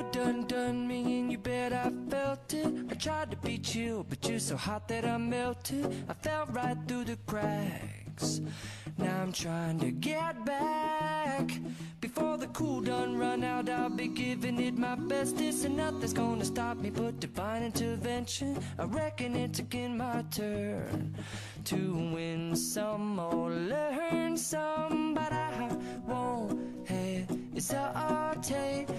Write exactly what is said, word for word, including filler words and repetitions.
done done me, and you bet I felt it. I tried to be chill, but you're so hot that I melted. I fell right through the cracks. Now I'm trying to get back. Before the cool done run out, I'll be giving it my bestest, and nothing's gonna stop me but divine intervention. I reckon it's again my turn to win some or learn some, but I won't hesitate.